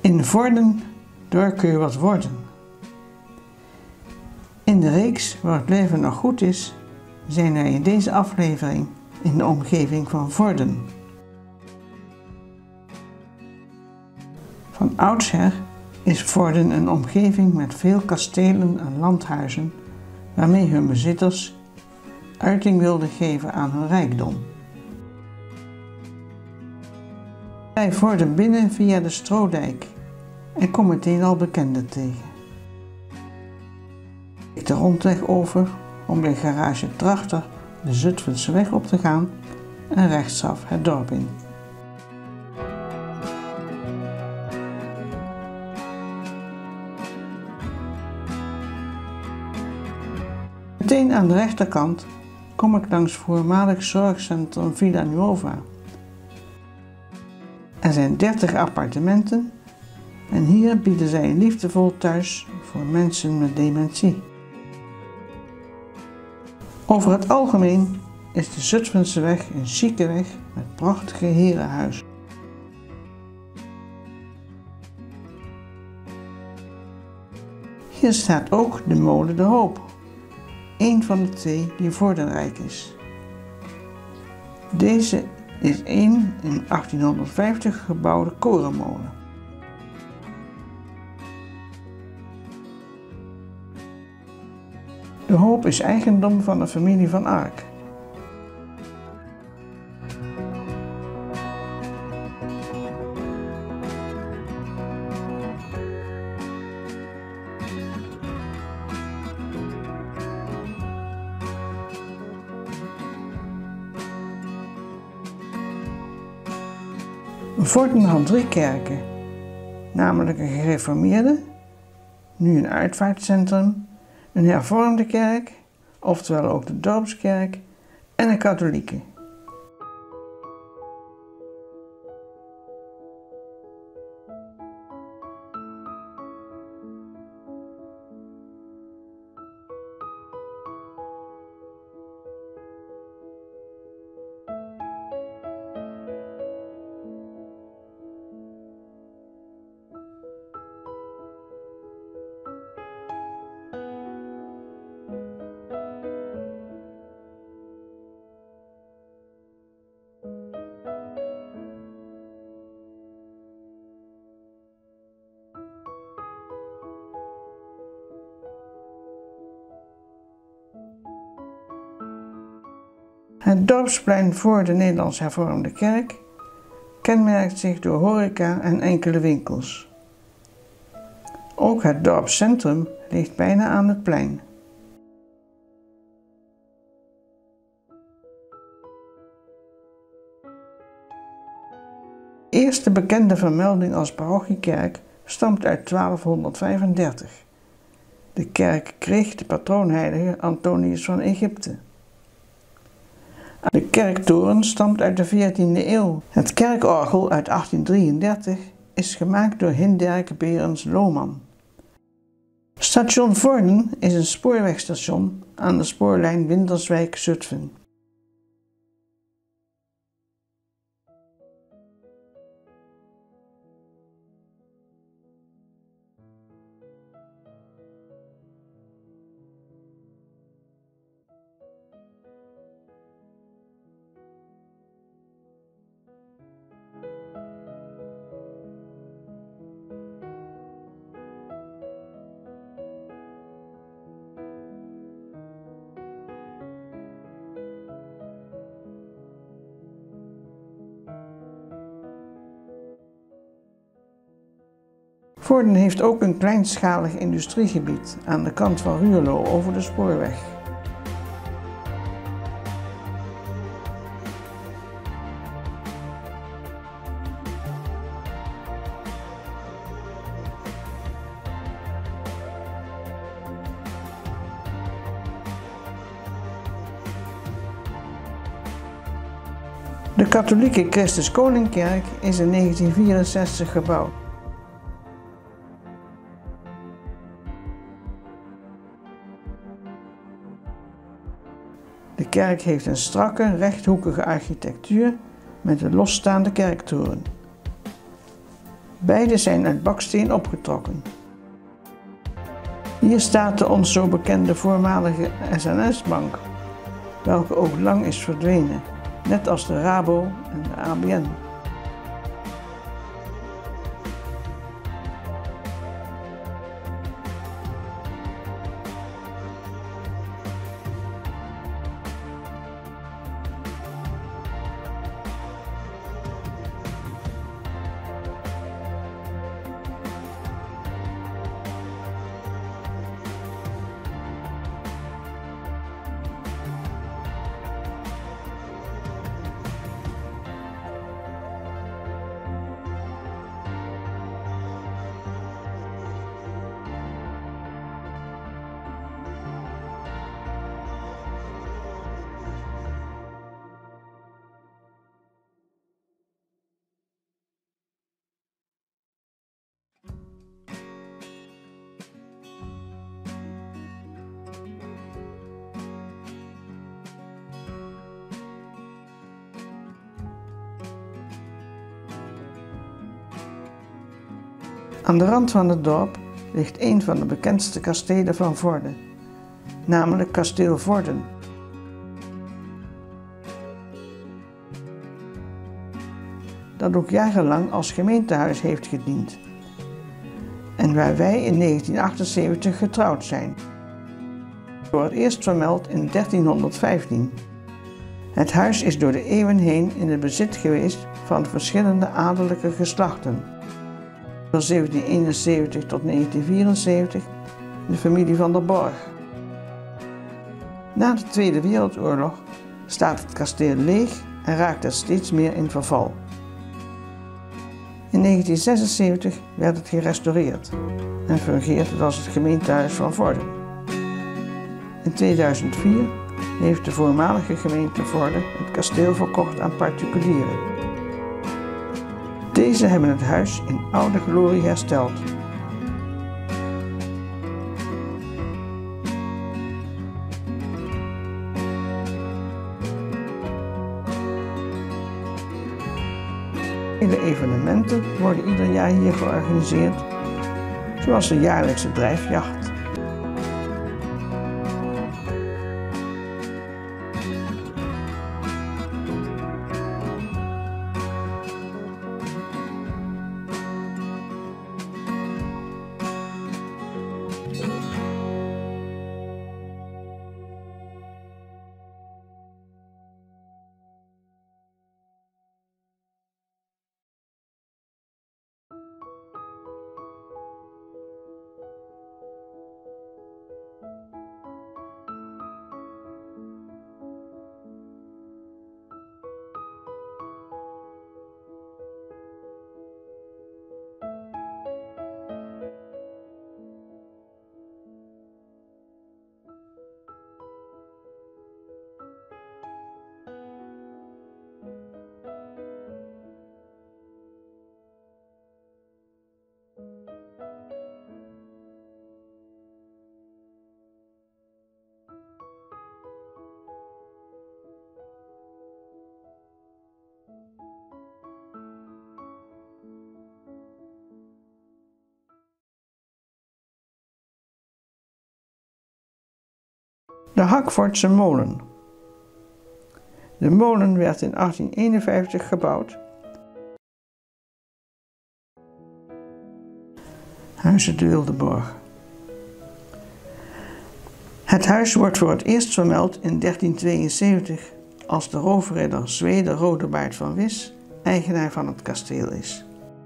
In Vorden, daar kun je wat worden. In de reeks Waar het leven nog goed is, zijn wij in deze aflevering in de omgeving van Vorden. Van oudsher is Vorden een omgeving met veel kastelen en landhuizen, waarmee hun bezitters uiting wilden geven aan hun rijkdom. Wij Vorden binnen via de Stroodijk en kom meteen al bekenden tegen. Ik de rondweg over om bij garage Trachter de Zutphenseweg op te gaan en rechtsaf het dorp in. Meteen aan de rechterkant kom ik langs voormalig zorgcentrum Villa Nuova. Er zijn 30 appartementen en hier bieden zij een liefdevol thuis voor mensen met dementie. Over het algemeen is de Zutphenseweg een chique weg met prachtige herenhuizen. Hier staat ook de molen De Hoop, een van de twee die Vordenrijk is. Deze is een in 1850 gebouwde korenmolen. De Hoop is eigendom van de familie van Ark. Vorden had 3 kerken, namelijk een gereformeerde, nu een uitvaartcentrum, een hervormde kerk, oftewel ook de dorpskerk, en een katholieke. Het dorpsplein voor de Nederlands Hervormde Kerk kenmerkt zich door horeca en enkele winkels. Ook het dorpscentrum ligt bijna aan het plein. De eerste bekende vermelding als parochiekerk stamt uit 1235. De kerk kreeg de patroonheilige Antonius van Egypte. De kerktoren stamt uit de 14e eeuw. Het kerkorgel uit 1833 is gemaakt door Hinderk Berends Lohman. Station Vorden is een spoorwegstation aan de spoorlijn Winterswijk-Zutphen. Vorden heeft ook een kleinschalig industriegebied aan de kant van Ruurlo over de spoorweg. De katholieke Christus Koningkerk is in 1964 gebouwd. De kerk heeft een strakke, rechthoekige architectuur met een losstaande kerktoren. Beide zijn uit baksteen opgetrokken. Hier staat de ons zo bekende voormalige SNS-bank, welke ook lang is verdwenen, net als de Rabo en de ABN. Aan de rand van het dorp ligt een van de bekendste kastelen van Vorden, namelijk kasteel Vorden. Dat ook jarenlang als gemeentehuis heeft gediend en waar wij in 1978 getrouwd zijn. Voor het eerst vermeld in 1315. Het huis is door de eeuwen heen in het bezit geweest van verschillende adellijke geslachten. Van 1771 tot 1974 de familie van der Borch. Na de Tweede Wereldoorlog staat het kasteel leeg en raakt het steeds meer in verval. In 1976 werd het gerestaureerd en fungeert het als het gemeentehuis van Vorden. In 2004 heeft de voormalige gemeente Vorden het kasteel verkocht aan particulieren. Deze hebben het huis in oude glorie hersteld. Vele evenementen worden ieder jaar hier georganiseerd, zoals de jaarlijkse drijfjacht. De Hackfordse molen. De molen werd in 1851 gebouwd. Huize de Wildeborch. Het huis wordt voor het eerst vermeld in 1372 als de roofridder Zwede Rodebaard van Wisch eigenaar van het kasteel is.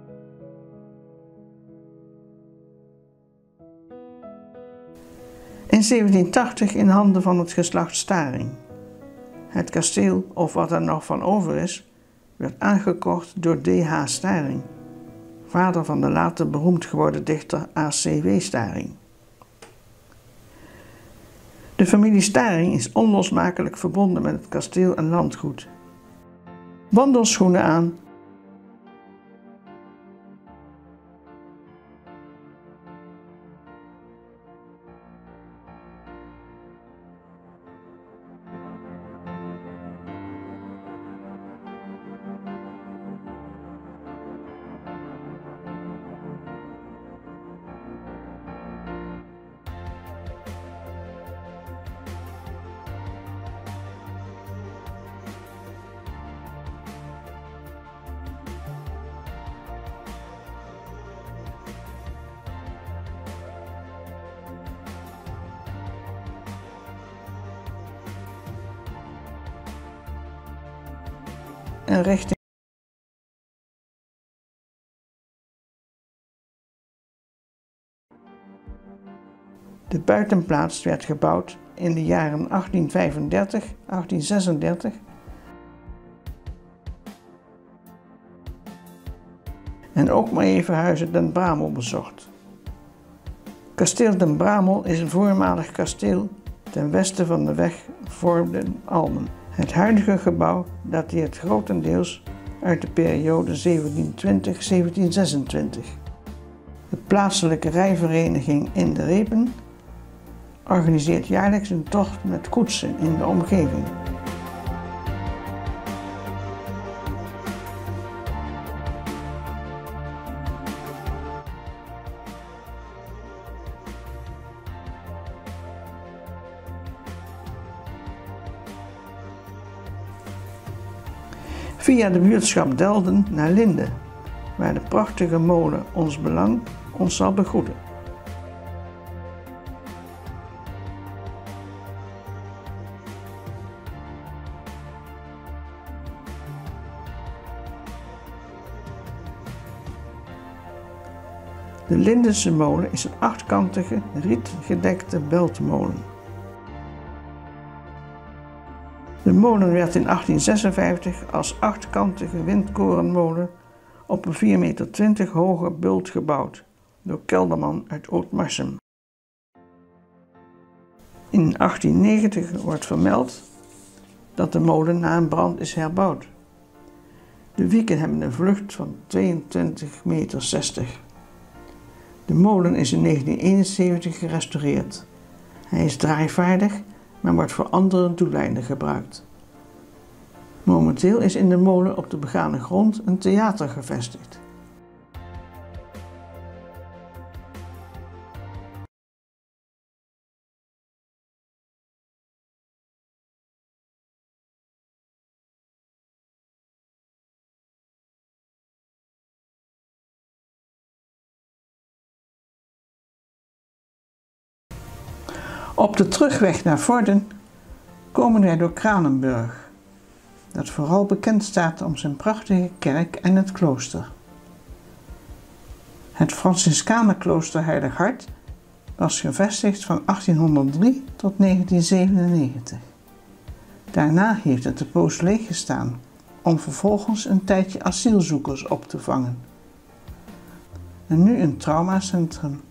In 1780 in handen van het geslacht Staring. Het kasteel, of wat er nog van over is, werd aangekocht door D.H. Staring, vader van de later beroemd geworden dichter A.C.W. Staring. De familie Staring is onlosmakelijk verbonden met het kasteel en landgoed. Wandelschoenen aan, en richting de buitenplaats werd gebouwd in de jaren 1835, 1836 en ook maar even Huize Den Bramel bezocht. Kasteel Den Bramel is een voormalig kasteel ten westen van de weg Vorden-Almen. Het huidige gebouw dateert grotendeels uit de periode 1720-1726. De plaatselijke rijvereniging In de Repen organiseert jaarlijks een tocht met koetsen in de omgeving. Via de buurtschap Delden naar Linde, waar de prachtige molen Ons Belang ons zal begroeten. De Lindense molen is een achtkantige, rietgedekte beltmolen. De molen werd in 1856 als achtkantige windkorenmolen op een 4,20 meter hoge bult gebouwd door Kelderman uit Ootmarsum. In 1890 wordt vermeld dat de molen na een brand is herbouwd. De wieken hebben een vlucht van 22,60 meter. De molen is in 1971 gerestaureerd. Hij is draaivaardig, maar wordt voor andere doeleinden gebruikt. Momenteel is in de molen op de begane grond een theater gevestigd. Op de terugweg naar Vorden komen wij door Kranenburg, dat vooral bekend staat om zijn prachtige kerk en het klooster. Het Franciscanenklooster Heilig Hart was gevestigd van 1803 tot 1997. Daarna heeft het een poos leeg gestaan, om vervolgens een tijdje asielzoekers op te vangen. En nu een traumacentrum.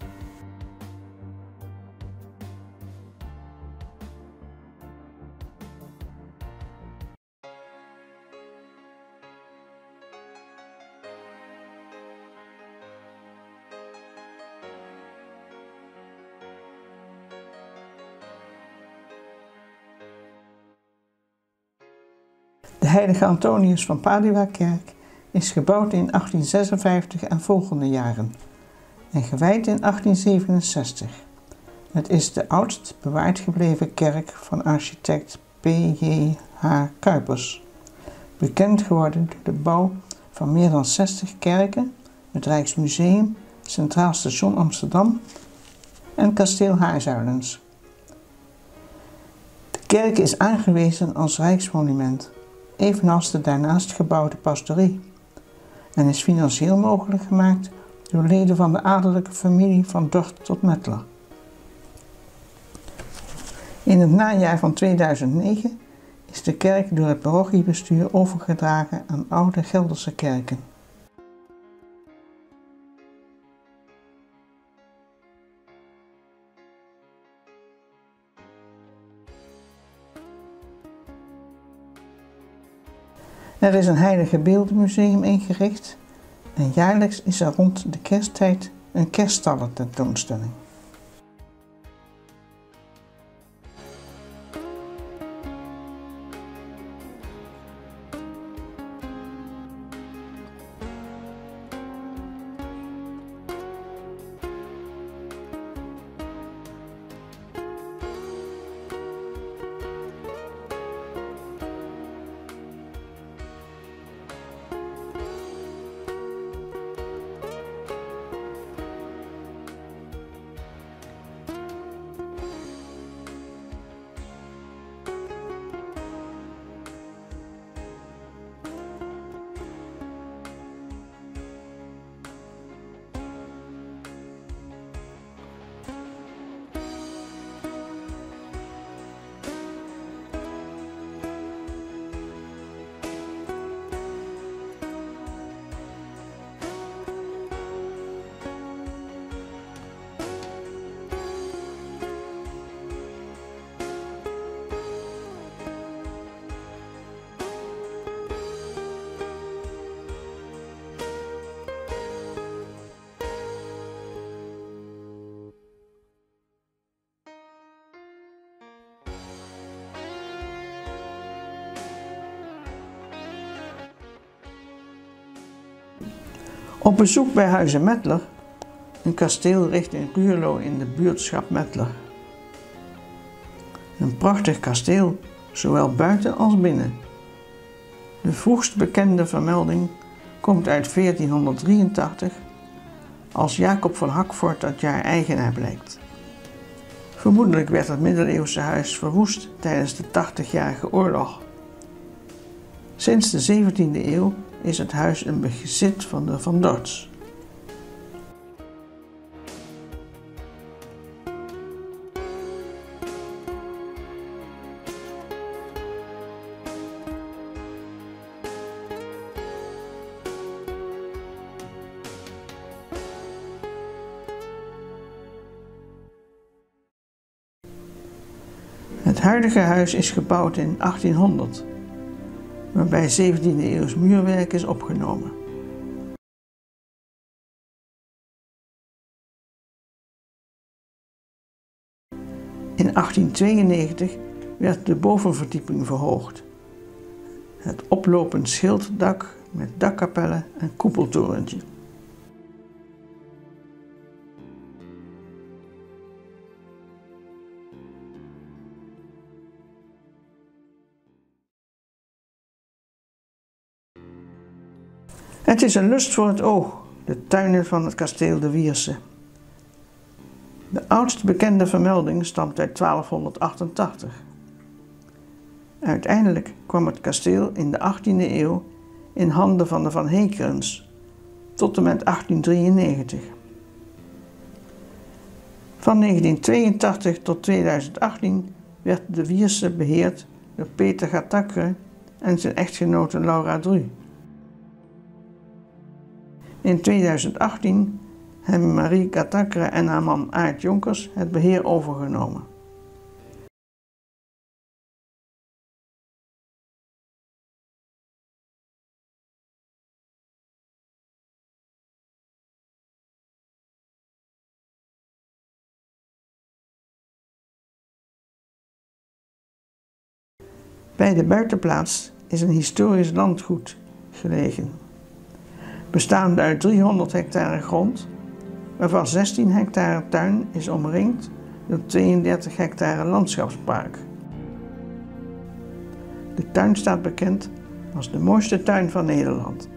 De Heilige Antonius van Padua-kerk is gebouwd in 1856 en volgende jaren en gewijd in 1867. Het is de oudst bewaard gebleven kerk van architect P.J.H. Cuypers, bekend geworden door de bouw van meer dan 60 kerken, het Rijksmuseum, Centraal Station Amsterdam en Kasteel Haarzuilens. De kerk is aangewezen als Rijksmonument, evenals de daarnaast gebouwde pastorie, en is financieel mogelijk gemaakt door leden van de adellijke familie van Dort tot Mettler. In het najaar van 2009 is de kerk door het parochiebestuur overgedragen aan oude Gelderse kerken. Er is een heilige beeldenmuseum ingericht en jaarlijks is er rond de kersttijd een kerststallententoonstelling. Op bezoek bij Huize Mettler, een kasteel richting Ruurlo in de buurtschap Mettler. Een prachtig kasteel, zowel buiten als binnen. De vroegst bekende vermelding komt uit 1483, als Jacob van Hackfort dat jaar eigenaar blijkt. Vermoedelijk werd het middeleeuwse huis verwoest tijdens de 80-jarige oorlog. Sinds de 17e eeuw is het huis een bezit van de Van Dorts. Het huidige huis is gebouwd in 1800, waarbij 17e eeuws muurwerk is opgenomen. In 1892 werd de bovenverdieping verhoogd. Het oplopend schilddak met dakkapellen en koepeltorentje. Het is een lust voor het oog, de tuinen van het kasteel de Wierse. De oudste bekende vermelding stamt uit 1288. Uiteindelijk kwam het kasteel in de 18e eeuw in handen van de Van Heekerens, tot en met 1893. Van 1982 tot 2018 werd de Wierse beheerd door Peter Gatackere en zijn echtgenote Laura Dru. In 2018 hebben Marie Gatackere en haar man Aart Jonkers het beheer overgenomen. Bij de buitenplaats is een historisch landgoed gelegen, bestaande uit 300 hectare grond, waarvan 16 hectare tuin is omringd door 32 hectare landschapspark. De tuin staat bekend als de mooiste tuin van Nederland.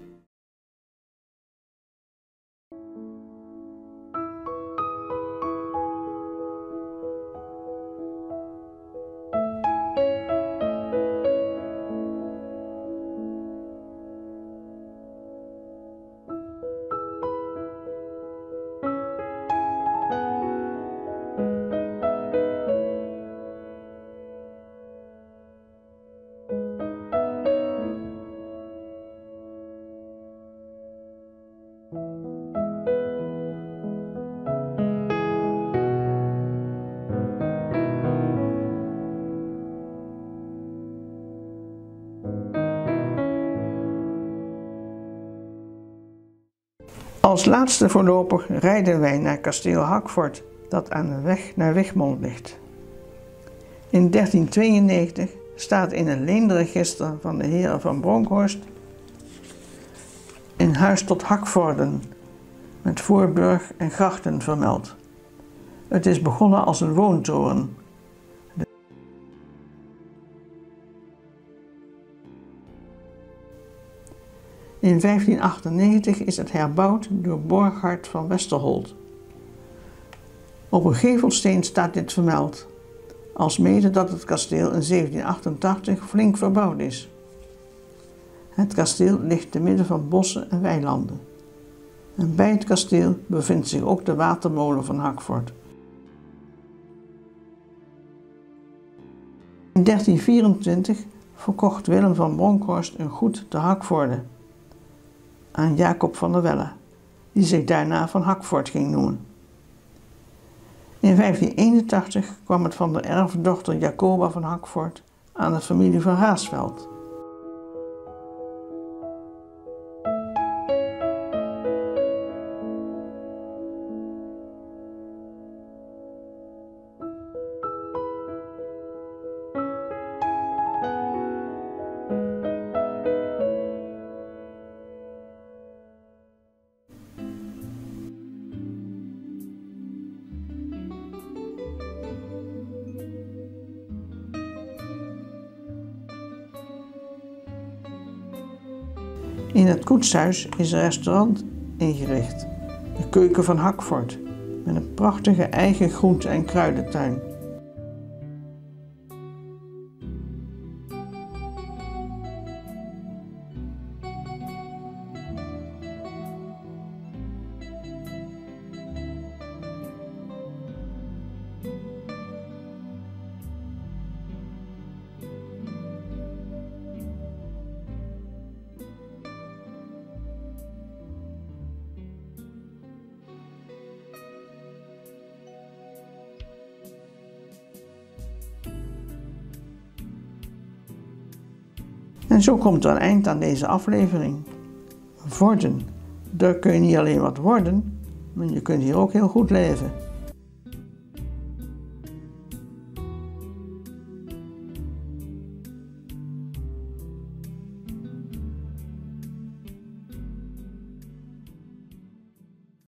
Als laatste voorlopig rijden wij naar kasteel Hackfort, dat aan de weg naar Wichmond ligt. In 1392 staat in een leenregister van de heren van Bronkhorst een huis tot Hackvorden met voorburg en grachten vermeld. Het is begonnen als een woontoren. In 1598 is het herbouwd door Borchard van Westerholt. Op een gevelsteen staat dit vermeld, alsmede dat het kasteel in 1788 flink verbouwd is. Het kasteel ligt te midden van bossen en weilanden. En bij het kasteel bevindt zich ook de watermolen van Hackfort. In 1324 verkocht Willem van Bronkhorst een goed te Hackvorde aan Jacob van der Welle, die zich daarna van Hackfort ging noemen. In 1581 kwam het van de erfdochter Jacoba van Hackfort aan de familie van Raasveld. In het koetshuis is een restaurant ingericht, de Keuken van Hackfort, met een prachtige eigen groente- en kruidentuin. En zo komt er een eind aan deze aflevering. Vorden, daar kun je niet alleen wat worden, maar je kunt hier ook heel goed leven.